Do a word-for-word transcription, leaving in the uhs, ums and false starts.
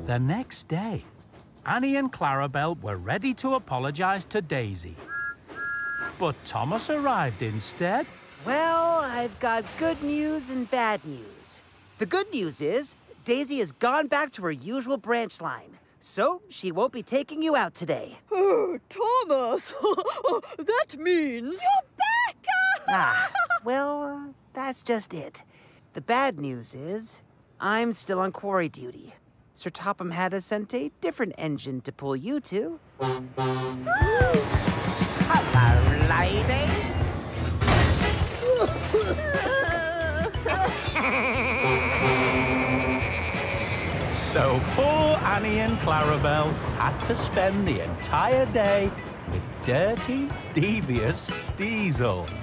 The next day, Annie and Clarabelle were ready to apologise to Daisy. But Thomas arrived instead. Well, I've got good news and bad news. The good news is Daisy has gone back to her usual branch line, so she won't be taking you out today. Oh, Thomas! That means... You're back! Ah, well, uh, that's just it. The bad news is I'm still on quarry duty. Sir Topham Hatt sent a different engine to pull you to. Hello, ladies. So poor Annie and Clarabelle had to spend the entire day with dirty, devious Diesel.